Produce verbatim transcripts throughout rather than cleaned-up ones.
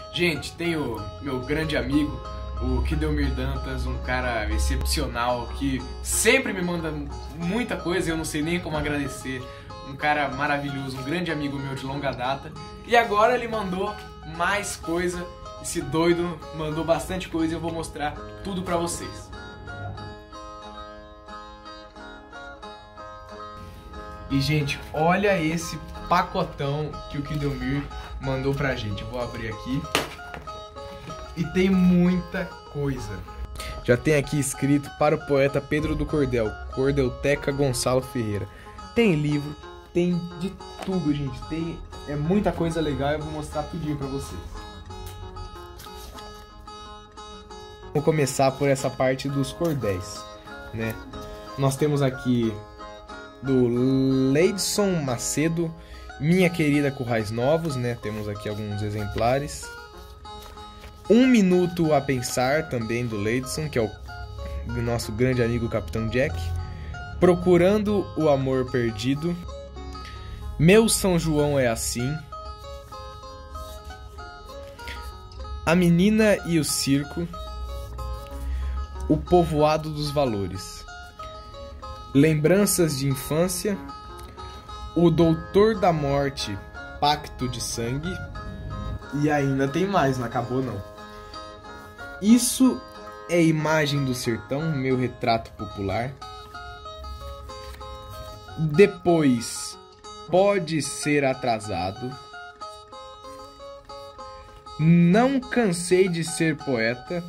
Gente, tem o meu grande amigo, o Kidelmir Dantas, um cara excepcional que sempre me manda muita coisa e eu não sei nem como agradecer. Um cara maravilhoso, um grande amigo meu de longa data. E agora ele mandou mais coisa. Esse doido mandou bastante coisa e eu vou mostrar tudo pra vocês. E, gente, olha esse pacotão que o Kidelmir mandou pra gente. Eu vou abrir aqui. E tem muita coisa. Já tem aqui escrito para o poeta Pedro do Cordel, Cordelteca Gonçalo Ferreira. Tem livro, tem de tudo, gente. Tem é muita coisa legal e eu vou mostrar tudinho pra vocês. Vou começar por essa parte dos cordéis, né? Nós temos aqui do Leidson Macedo, Minha Querida Currais Novos, né? Temos aqui alguns exemplares. Um Minuto a Pensar, também do Leidson, que é o nosso grande amigo Capitão Jack. Procurando o Amor Perdido. Meu São João é Assim. A Menina e o Circo. O Povoado dos Valores. Lembranças de Infância. O Doutor da Morte, Pacto de Sangue. E ainda tem mais, não acabou não. Isso é Imagem do Sertão, meu retrato popular. Depois, Pode Ser Atrasado. Não Cansei de Ser Poeta.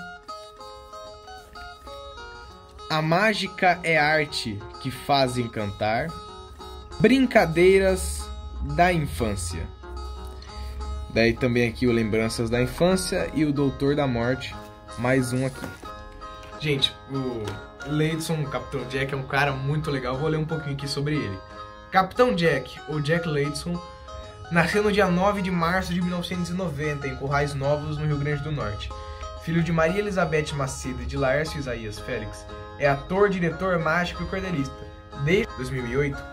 A Mágica é Arte que Faz Encantar. Brincadeiras da Infância. Daí também aqui o Lembranças da Infância e o Doutor da Morte, mais um aqui. Gente, o Leidson, o Capitão Jack, é um cara muito legal. Vou ler um pouquinho aqui sobre ele. Capitão Jack, ou Jack Leidson, nasceu no dia nove de março de mil novecentos e noventa, em Currais Novos, no Rio Grande do Norte. Filho de Maria Elizabeth Macedo e de Laércio Isaías Félix, é ator, diretor, mágico e cordelista. Desde dois mil e oito,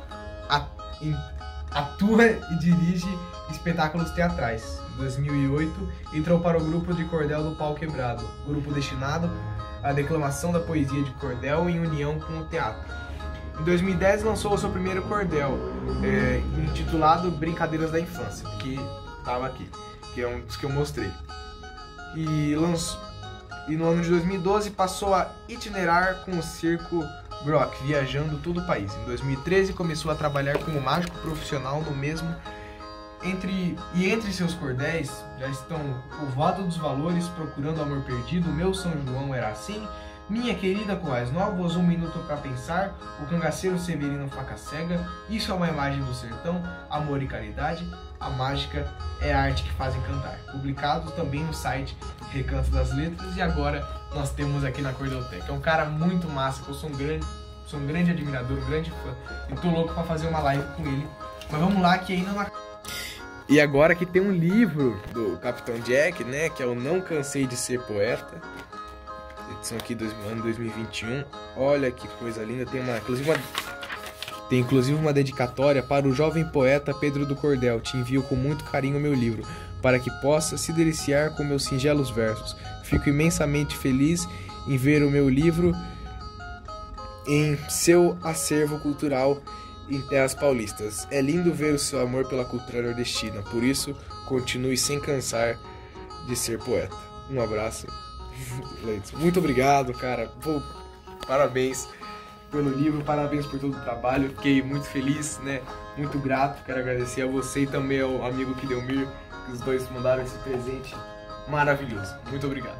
atua e dirige espetáculos teatrais. Em dois mil e oito, entrou para o grupo de cordel do Pau Quebrado, grupo destinado à declamação da poesia de cordel em união com o teatro. Em dois mil e dez, lançou o seu primeiro cordel, é, intitulado Brincadeiras da Infância, que estava aqui, que é um dos que eu mostrei. E, lançou, e no ano de dois mil e doze passou a itinerar com o circo Brock, viajando todo o país. Em dois mil e treze começou a trabalhar como mágico profissional no mesmo. Entre, e entre seus cordéis já estão Povoado dos Valores, Procurando o Amor Perdido, Meu São João Era Assim, Minha Querida Currais Novos, Um Minuto pra Pensar, O Cangaceiro Severino Faca Cega, Isso é uma Imagem do Sertão, Amor e Caridade, A Mágica é a Arte que Faz Encantar. Publicados também no site Recanto das Letras, e agora nós temos aqui na Cordelteca. É um cara muito massa, que eu sou um grande, sou um grande admirador, um grande fã, e tô louco pra fazer uma live com ele. Mas vamos lá, que ainda não... E agora que tem um livro do Capitão Jack, né, que é o Não Cansei de Ser Poeta, edição aqui do ano dois mil e vinte e um. Olha que coisa linda, tem uma, inclusive uma, tem inclusive uma dedicatória para o jovem poeta Pedro do Cordel. Te envio com muito carinho o meu livro, para que possa se deliciar com meus singelos versos. Fico imensamente feliz em ver o meu livro em seu acervo cultural em terras paulistas. É lindo ver o seu amor pela cultura nordestina, por isso continue sem cansar de ser poeta. Um abraço, Leidson. Muito obrigado, cara. Pô, parabéns pelo livro, parabéns por todo o trabalho. Fiquei muito feliz, né? Muito grato. Quero agradecer a você e também ao amigo Kidelmir, que os dois mandaram esse presente maravilhoso. Muito obrigado.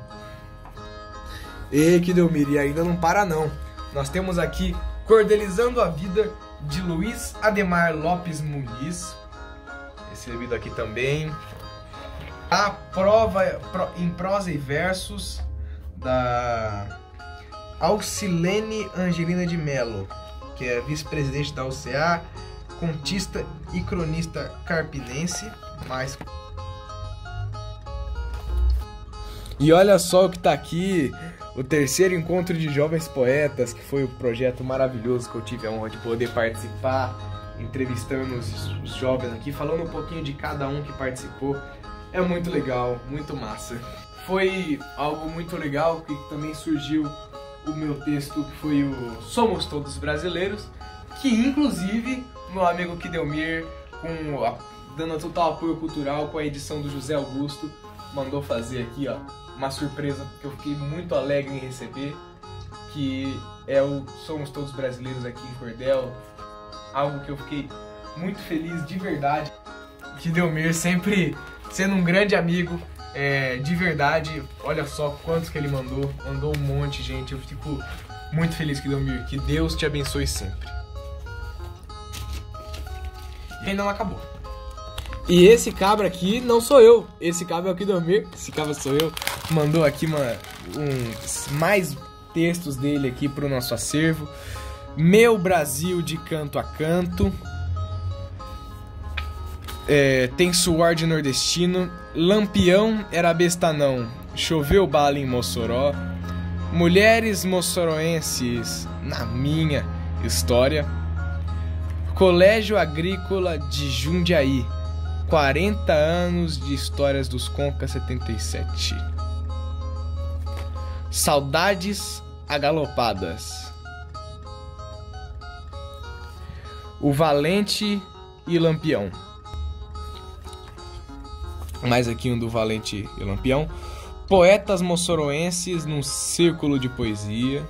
E Kidelmir, e ainda não para não. Nós temos aqui Cordelizando a Vida, de Luiz Ademar Lopes Muniz, recebido aqui também. A prova em prosa e versos, da Alcilene Angelina de Mello, que é vice-presidente da U C A, contista e cronista carpinense. Mais... E olha só o que tá aqui, o terceiro encontro de jovens poetas, que foi um projeto maravilhoso que eu tive a honra de poder participar, entrevistando os, os jovens aqui, falando um pouquinho de cada um que participou. É muito legal, muito massa. Foi algo muito legal que também surgiu o meu texto, que foi o Somos Todos Brasileiros, que inclusive meu amigo Kidelmir, com a, dando total apoio cultural com a edição do José Augusto, mandou fazer aqui, ó, uma surpresa que eu fiquei muito alegre em receber, que é o Somos Todos Brasileiros aqui em Cordel, algo que eu fiquei muito feliz de verdade. Kidelmir sempre sendo um grande amigo, é, de verdade. Olha só quantos que ele mandou, mandou um monte, gente. Eu fico muito feliz, Kidelmir, que Deus te abençoe sempre. E ainda não acabou. E esse cabra aqui não sou eu, esse cabra é o Kidelmir, esse cabra sou eu. Mandou aqui uma, um, mais textos dele aqui pro nosso acervo. Meu Brasil de canto a canto. É, tem suor de nordestino. Lampião era besta não. Choveu bala em Mossoró. Mulheres moçoroenses na minha história. Colégio Agrícola de Jundiaí. quarenta anos de histórias dos Conca setenta e sete. Saudades agalopadas. O Valente e Lampião. Mais aqui um do Valente e Lampião. Poetas moçoroenses num círculo de poesia.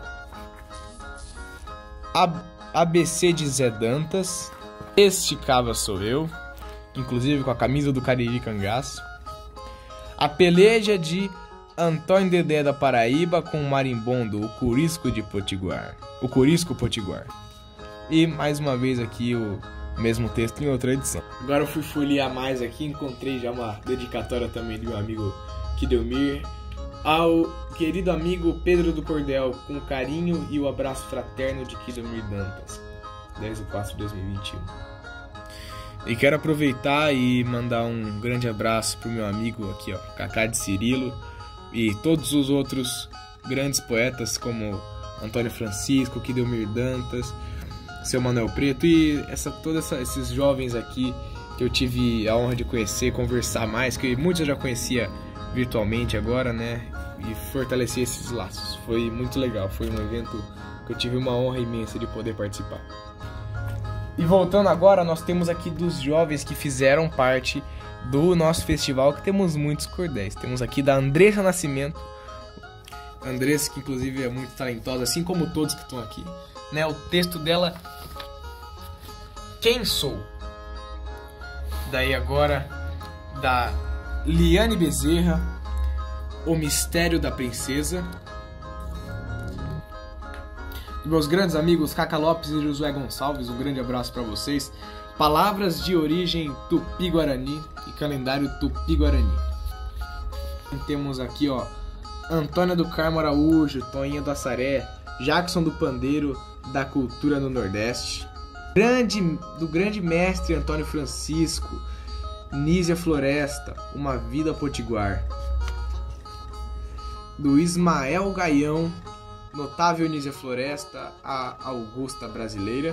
A B C de Zé Dantas. Este cava sou eu, inclusive com a camisa do Cariri Cangaço. A peleja de Antônio Dedé da Paraíba com o marimbondo, o Curisco de Potiguar. O Curisco Potiguar. E mais uma vez aqui o mesmo texto em outra edição. Agora eu fui folhear mais aqui, encontrei já uma dedicatória também do meu amigo Kidelmir ao querido amigo Pedro do Cordel, com o carinho e o abraço fraterno de Kidelmir Dantas, dez de quatro de dois mil e vinte e um. E quero aproveitar e mandar um grande abraço pro meu amigo aqui, ó, Cacá de Cirilo, e todos os outros grandes poetas como Antônio Francisco, Kidelmir Dantas, Seu Manuel Preto e essa, todos esses jovens aqui que eu tive a honra de conhecer, conversar mais, que muitos eu já conhecia virtualmente agora, né? E fortalecer esses laços. Foi muito legal, foi um evento que eu tive uma honra imensa de poder participar. E voltando agora, nós temos aqui dos jovens que fizeram parte do nosso festival, que temos muitos cordéis. Temos aqui da Andressa Nascimento. Andressa, que inclusive é muito talentosa, assim como todos que estão aqui, né? O texto dela, Quem Sou? Daí agora, da Liane Bezerra, O Mistério da Princesa. Meus grandes amigos Cacá Lopes e Josué Gonçalves, um grande abraço para vocês. Palavras de origem Tupi-Guarani e calendário Tupi-Guarani. Temos aqui, ó, Antônia do Carmo Araújo, Toinha do Assaré, Jackson do Pandeiro, da Cultura no Nordeste. Grande, do grande mestre Antônio Francisco, Nízia Floresta, Uma Vida Potiguar. Do Ismael Gaião, Notável Nízia Floresta, a Augusta Brasileira.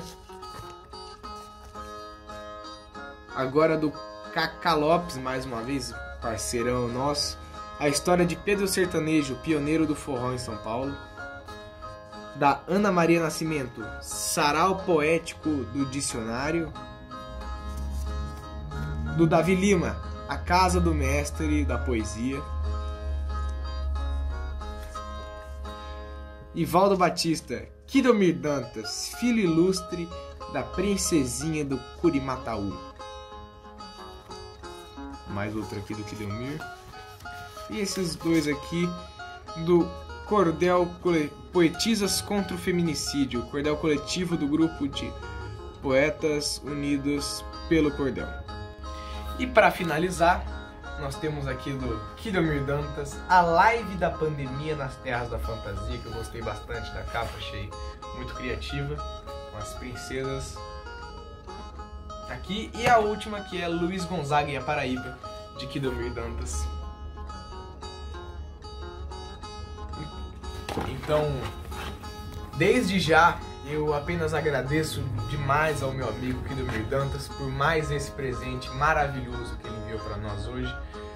Agora do Cacá Lopes, mais uma vez, parceirão nosso, a história de Pedro Sertanejo, pioneiro do forró em São Paulo. Da Ana Maria Nascimento, Sarau Poético do Dicionário. Do Davi Lima, A Casa do Mestre da Poesia. Ivaldo Batista, Kidelmir Dantas, filho ilustre da princesinha do Curimataú. Mais outra aqui do Kidelmir. E esses dois aqui do Cordel Poetisas contra o Feminicídio, cordel coletivo do grupo de Poetas Unidos pelo Cordel. E para finalizar, nós temos aqui do Kidelmir Dantas, A Live da Pandemia nas Terras da Fantasia, que eu gostei bastante da capa, achei muito criativa, com as princesas aqui. E a última, que é Luiz Gonzaga e a Paraíba, de Kidelmir Dantas. Então, desde já, eu apenas agradeço demais ao meu amigo Kidelmir Dantas por mais esse presente maravilhoso que ele enviou para nós hoje.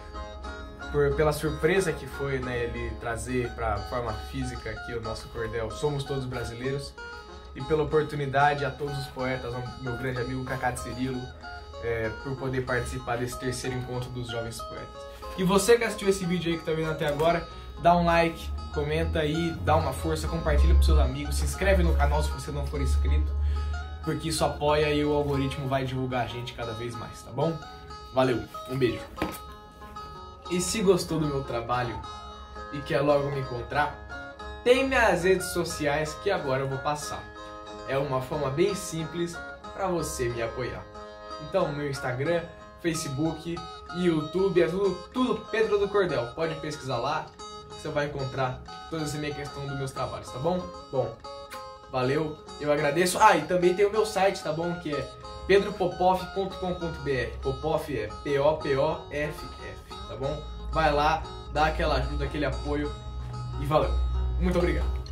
por, pela surpresa que foi, né, ele trazer para forma física aqui o nosso cordel Somos Todos Brasileiros, e pela oportunidade a todos os poetas, ao meu grande amigo Cacá de Cirilo, é, por poder participar desse terceiro encontro dos jovens poetas. E você que assistiu esse vídeo aí, que tá vendo até agora, dá um like, comenta aí, dá uma força, compartilha com seus amigos, se inscreve no canal se você não for inscrito, porque isso apoia e o algoritmo vai divulgar a gente cada vez mais, tá bom? Valeu, um beijo. E se gostou do meu trabalho e quer logo me encontrar, tem minhas redes sociais que agora eu vou passar. É uma forma bem simples para você me apoiar. Então, meu Instagram, Facebook e YouTube é tudo, tudo Pedro do Cordel. Pode pesquisar lá, você vai encontrar toda essa minha questão dos meus trabalhos, tá bom? Bom, valeu, eu agradeço. Ah, e também tem o meu site, tá bom? Que é pedro popoff ponto com ponto br. Popoff é P O P O F F, tá bom? Vai lá, dá aquela ajuda, aquele apoio e valeu. Muito obrigado.